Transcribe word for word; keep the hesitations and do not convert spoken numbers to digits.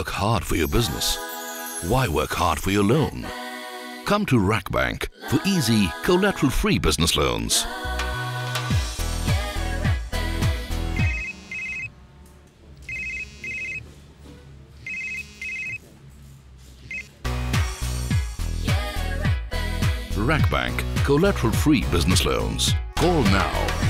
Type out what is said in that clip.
work hard for your business? Why work hard for your loan? Come to R A C Bank for easy, collateral-free business loans. R A C Bank, collateral-free business loans. Call now.